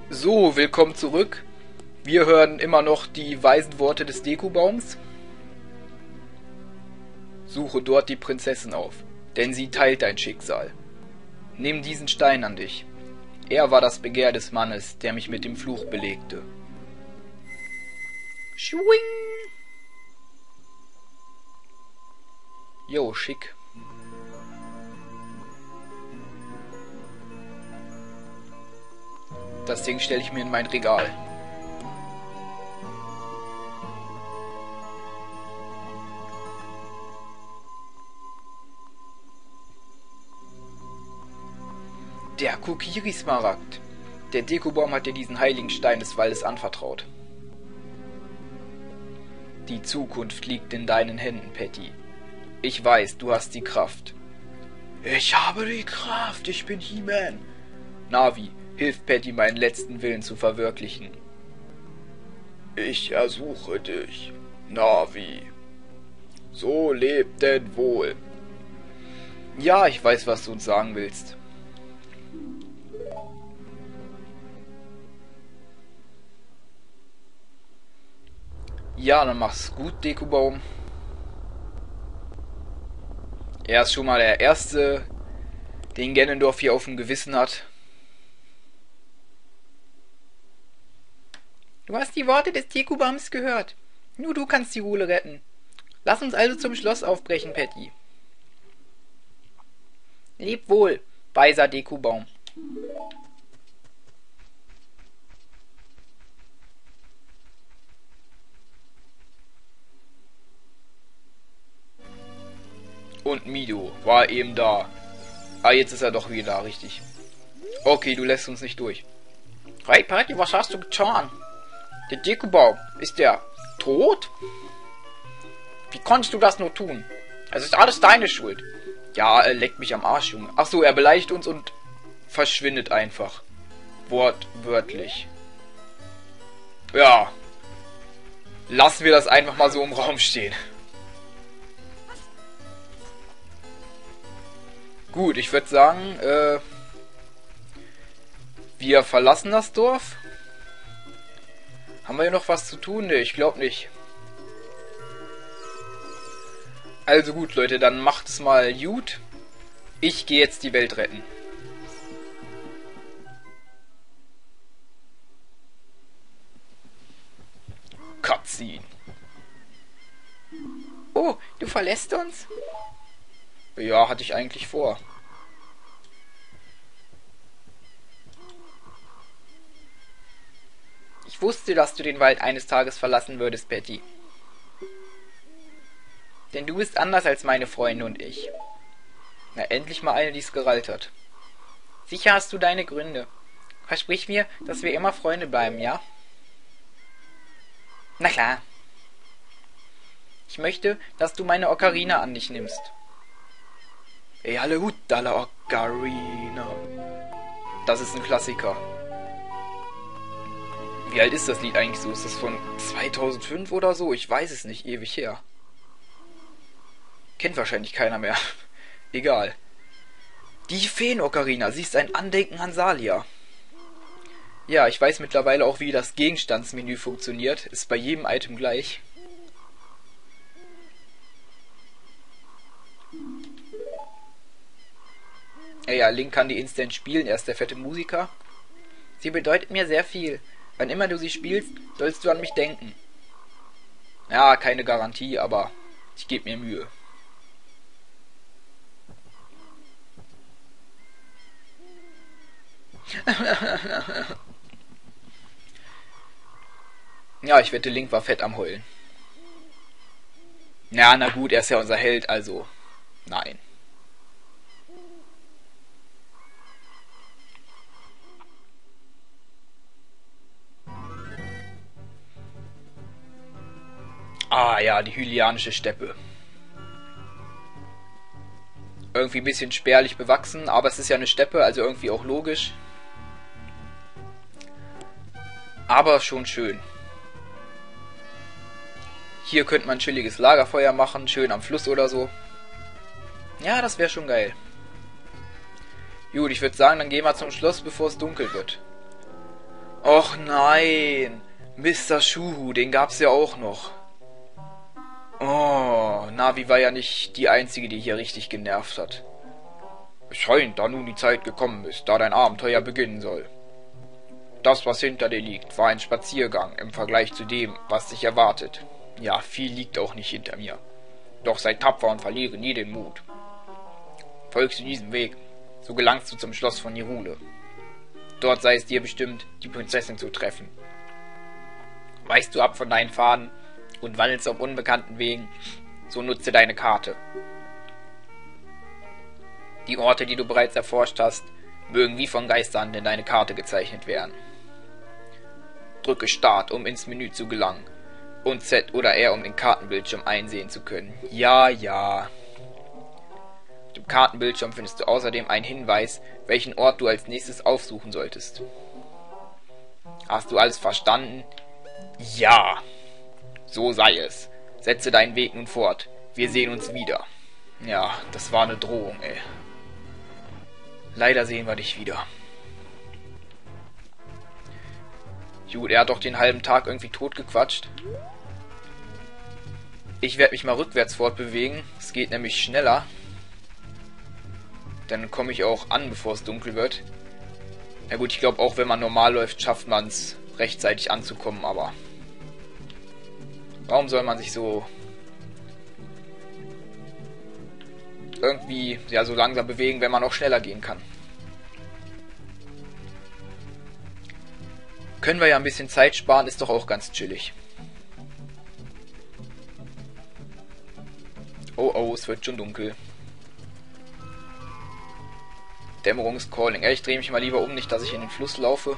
So, willkommen zurück. Wir hören immer noch die weisen Worte des Dekubaums. Suche dort die Prinzessin auf, denn sie teilt dein Schicksal. Nimm diesen Stein an dich. Er war das Begehr des Mannes, der mich mit dem Fluch belegte. Schwing! Jo, schick. Das Ding stelle ich mir in mein Regal. Der Kokiri-Smaragd. Der Dekubaum hat dir diesen heiligen Stein des Waldes anvertraut. Die Zukunft liegt in deinen Händen, Patty. Ich weiß, du hast die Kraft. Ich habe die Kraft, ich bin He-Man. Navi, hilf Patty, meinen letzten Willen zu verwirklichen. Ich ersuche dich, Navi. So lebt denn wohl. Ja, ich weiß, was du uns sagen willst. Ja, dann mach's gut, Dekubaum. Er ist schon mal der Erste, den Ganondorf hier auf dem Gewissen hat. Du hast die Worte des Dekubaums gehört. Nur du kannst die Hole retten. Lass uns also zum Schloss aufbrechen, Patty. Leb wohl, weiser Dekubaum. Und Mido war eben da. Ah, jetzt ist er doch wieder da, richtig. Okay, du lässt uns nicht durch. Hey Patty, was hast du getan? Der Dekubaum, ist der tot? Wie konntest du das nur tun? Es ist alles deine Schuld. Ja, er leckt mich am Arsch, Junge. Ach so, er beleidigt uns und verschwindet einfach. Wortwörtlich. Ja. Lassen wir das einfach mal so im Raum stehen. Gut, ich würde sagen, wir verlassen das Dorf. Haben wir hier noch was zu tun? Ne, ich glaube nicht. Also gut, Leute, dann macht es mal gut. Ich gehe jetzt die Welt retten. Cutscene. Oh, du verlässt uns? Ja, hatte ich eigentlich vor. Ich wusste, dass du den Wald eines Tages verlassen würdest, Patty. Denn du bist anders als meine Freunde und ich. Na, endlich mal eine, die es gerallt hat. Sicher hast du deine Gründe. Versprich mir, dass wir immer Freunde bleiben, ja? Na klar. Ich möchte, dass du meine Ocarina an dich nimmst. Ey, alle Hut, alle Ocarina. Das ist ein Klassiker. Wie alt ist das Lied eigentlich so? Ist das von 2005 oder so? Ich weiß es nicht, ewig her. Kennt wahrscheinlich keiner mehr. Egal. Die Feen-Ocarina, sie ist ein Andenken an Salia. Ja, ich weiß mittlerweile auch, wie das Gegenstandsmenü funktioniert. Ist bei jedem Item gleich. Ja, Link kann die instant spielen, er ist der fette Musiker. Sie bedeutet mir sehr viel. Wann immer du sie spielst, sollst du an mich denken. Ja, keine Garantie, aber ich gebe mir Mühe. Ja, ich wette, Link war fett am Heulen. Ja, na gut, er ist ja unser Held, also nein. Ah ja, die Hylianische Steppe. Irgendwie ein bisschen spärlich bewachsen, aber es ist ja eine Steppe, also irgendwie auch logisch. Aber schon schön. Hier könnte man ein chilliges Lagerfeuer machen, schön am Fluss oder so. Ja, das wäre schon geil. Gut, ich würde sagen, dann gehen wir zum Schloss, bevor es dunkel wird. Och nein. Mr. Schuhu, den gab's ja auch noch. Oh, Navi war ja nicht die einzige, die hier richtig genervt hat. Es scheint, da nun die Zeit gekommen ist, da dein Abenteuer beginnen soll. Das, was hinter dir liegt, war ein Spaziergang im Vergleich zu dem, was dich erwartet. Ja, viel liegt auch nicht hinter mir. Doch sei tapfer und verliere nie den Mut. Folgst du diesem Weg, so gelangst du zum Schloss von Hyrule. Dort sei es dir bestimmt, die Prinzessin zu treffen. Weichst du ab von deinen Pfaden und wandelst auf unbekannten Wegen, so nutze deine Karte. Die Orte, die du bereits erforscht hast, mögen wie von Geistern in deine Karte gezeichnet werden. Drücke Start, um ins Menü zu gelangen, und Z oder R, um den Kartenbildschirm einsehen zu können. Ja, ja. Auf dem Kartenbildschirm findest du außerdem einen Hinweis, welchen Ort du als nächstes aufsuchen solltest. Hast du alles verstanden? Ja. So sei es. Setze deinen Weg nun fort. Wir sehen uns wieder. Ja, das war eine Drohung, ey. Leider sehen wir dich wieder. Gut, er hat doch den halben Tag irgendwie totgequatscht. Ich werde mich mal rückwärts fortbewegen. Es geht nämlich schneller. Dann komme ich auch an, bevor es dunkel wird. Na gut, ich glaube auch, wenn man normal läuft, schafft man es rechtzeitig anzukommen, aber... Warum soll man sich so... irgendwie, ja, so langsam bewegen, wenn man auch schneller gehen kann? Können wir ja ein bisschen Zeit sparen, ist doch auch ganz chillig. Oh oh, es wird schon dunkel. Dämmerungscalling. Ja, ich drehe mich mal lieber um, nicht, dass ich in den Fluss laufe.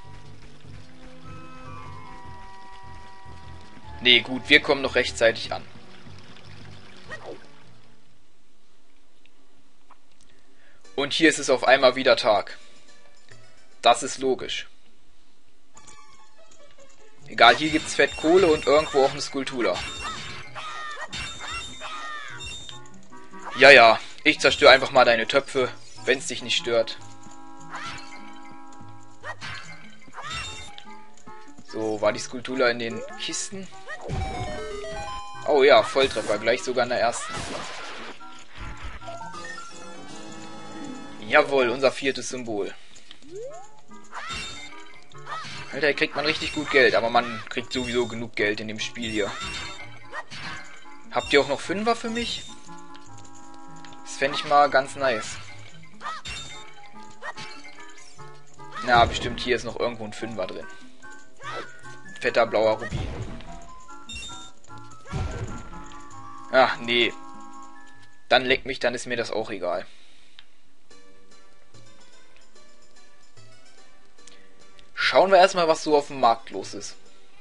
Nee, gut, wir kommen noch rechtzeitig an. Und hier ist es auf einmal wieder Tag. Das ist logisch. Egal, hier gibt's fett Kohle und irgendwo auch eine Skulltula. Ja, ja, ich zerstöre einfach mal deine Töpfe, wenn es dich nicht stört. So, war die Skulltula in den Kisten? Oh ja, Volltreffer, gleich sogar in der ersten. Jawohl, unser viertes Symbol. Alter, hier kriegt man richtig gut Geld, aber man kriegt sowieso genug Geld in dem Spiel hier. Habt ihr auch noch Fünfer für mich? Das fände ich mal ganz nice. Na, bestimmt hier ist noch irgendwo ein Fünfer drin. Fetter blauer Rubin. Ach, nee. Dann leck mich, dann ist mir das auch egal. Schauen wir erstmal, was so auf dem Markt los ist.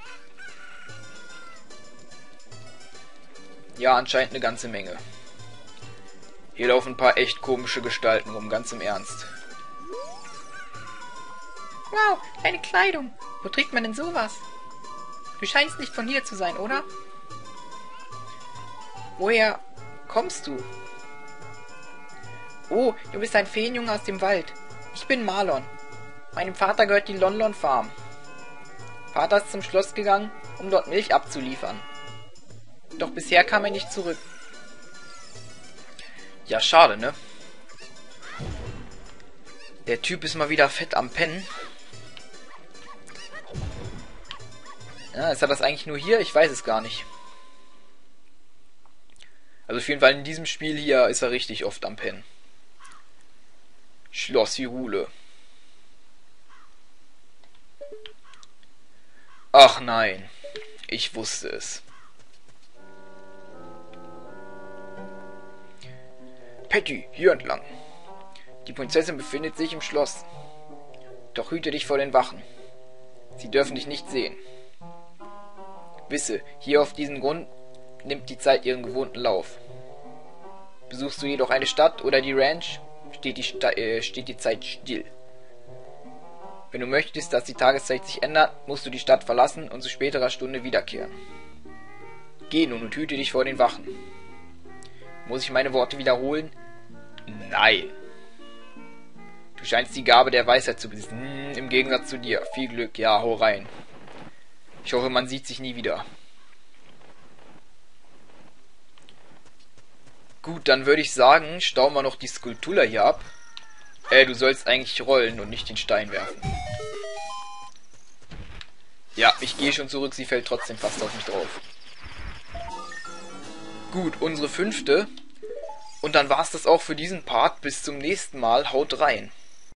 Ja, anscheinend eine ganze Menge. Hier laufen ein paar echt komische Gestalten rum, ganz im Ernst. Wow, deine Kleidung. Wo trägt man denn sowas? Du scheinst nicht von hier zu sein, oder? Woher kommst du? Oh, du bist ein Feenjunge aus dem Wald. Ich bin Marlon. Meinem Vater gehört die Lon-Lon Farm. Vater ist zum Schloss gegangen, um dort Milch abzuliefern. Doch bisher kam er nicht zurück. Ja, schade, ne? Der Typ ist mal wieder fett am Pennen. Ja, ist er das eigentlich nur hier? Ich weiß es gar nicht. Also auf jeden Fall in diesem Spiel hier ist er richtig oft am Pennen. Schloss Hyrule. Ach nein, ich wusste es. Patty, hier entlang. Die Prinzessin befindet sich im Schloss. Doch hüte dich vor den Wachen. Sie dürfen dich nicht sehen. Wisse, hier auf diesem Grund nimmt die Zeit ihren gewohnten Lauf. Besuchst du jedoch eine Stadt oder die Ranch, steht die Zeit still. Wenn du möchtest, dass die Tageszeit sich ändert, musst du die Stadt verlassen und zu späterer Stunde wiederkehren. Geh nun und hüte dich vor den Wachen. Muss ich meine Worte wiederholen? Nein. Du scheinst die Gabe der Weisheit zu besitzen. im Gegensatz zu dir. Viel Glück, ja, hau rein. Ich hoffe, man sieht sich nie wieder. Gut, dann würde ich sagen, stauen wir noch die Skulptur hier ab. Du sollst eigentlich rollen und nicht den Stein werfen. Ja, ich gehe schon zurück, sie fällt trotzdem fast auf mich drauf. Gut, unsere 5. Und dann war's das auch für diesen Part. Bis zum nächsten Mal. Haut rein.